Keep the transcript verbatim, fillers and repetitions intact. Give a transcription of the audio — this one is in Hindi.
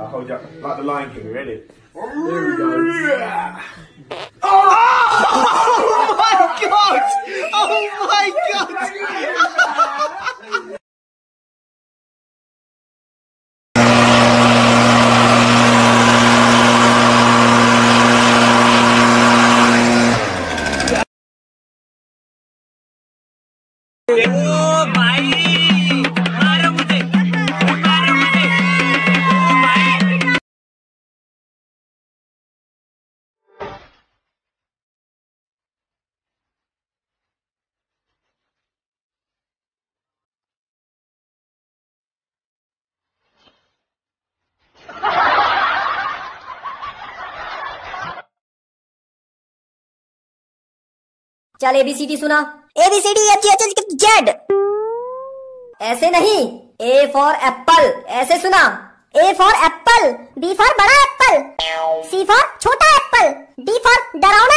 I'll hold you up like the Lion King. Ready? Here we go. Oh, oh my god! Oh my god! ओ भाई मारो मुझे मारो मुझे ओ भाई चल एबीसीडी सुना। ABCD H H Z. ऐसे नहीं, ए फॉर एप्पल, ऐसे सुना। A for apple, B for बड़ा एप्पल, सी फॉर छोटा एप्पल, डी फॉर डरावना